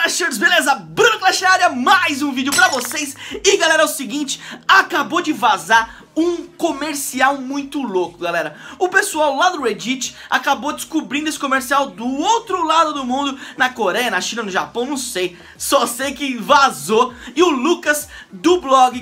Clashers, beleza? Bruno Clash na área, mais um vídeo pra vocês. E galera, é o seguinte, acabou de vazar um comercial muito louco, galera. O pessoal lá do Reddit acabou descobrindo esse comercial do outro lado do mundo, na Coreia, na China, no Japão, não sei. Só sei que vazou. E o Lucas do blog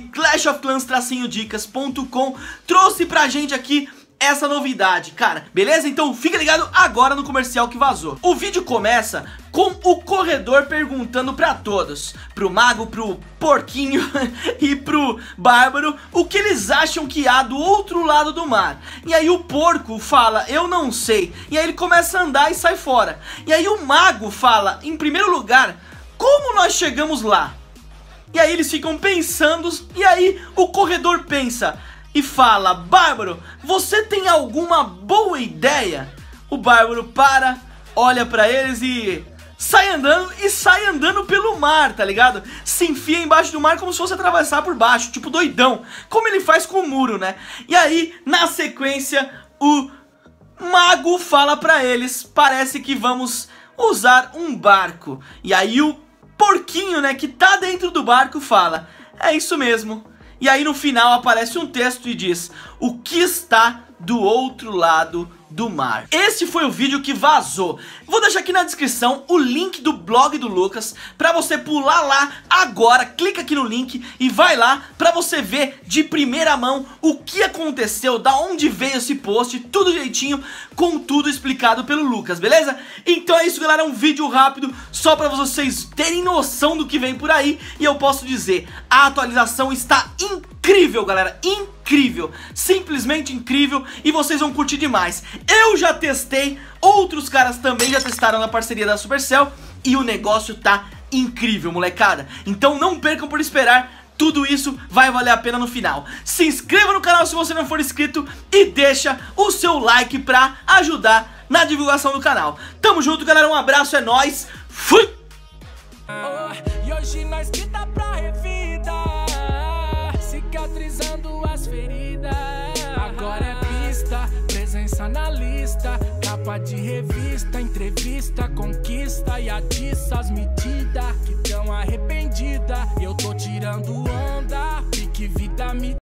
clashofclans-dicas.com trouxe pra gente aqui essa novidade, cara, beleza? Então fica ligado agora no comercial que vazou. O vídeo começa com o corredor perguntando pra todos, pro mago, pro porquinho e pro bárbaro, o que eles acham que há do outro lado do mar. E aí o porco fala, eu não sei. E aí ele começa a andar e sai fora. E aí o mago fala, em primeiro lugar, como nós chegamos lá? E aí eles ficam pensando, e aí o corredor pensa e fala, Bárbaro, você tem alguma boa ideia? O Bárbaro para, olha pra eles e sai andando pelo mar, tá ligado? Se enfia embaixo do mar como se fosse atravessar por baixo, tipo doidão, como ele faz com o muro, né? E aí, na sequência, o mago fala pra eles, parece que vamos usar um barco. E aí o porquinho, né, que tá dentro do barco fala, é isso mesmo. E aí no final aparece um texto e diz, o que está do outro lado do mar. Esse foi o vídeo que vazou. Vou deixar aqui na descrição o link do blog do Lucas pra você pular lá agora, clica aqui no link e vai lá pra você ver de primeira mão o que aconteceu, da onde veio esse post, tudo direitinho, com tudo explicado pelo Lucas, beleza? Então é isso, galera, um vídeo rápido só pra vocês terem noção do que vem por aí. E eu posso dizer, a atualização está incrível, galera, incrível, simplesmente incrível, e vocês vão curtir demais. Eu já testei, outros caras também já testaram na parceria da Supercell e o negócio tá incrível, molecada. Então não percam por esperar, tudo isso vai valer a pena no final. Se inscreva no canal se você não for inscrito e deixa o seu like pra ajudar na divulgação do canal. Tamo junto, galera, um abraço, é nóis, fui! E hoje nós que dá pra revida, cicatrizando as feridas. Agora é pista, presença na lista, capa de revista, entrevista, conquista e atiça as medidas que tão arrependida. Eu tô tirando onda, pique vida me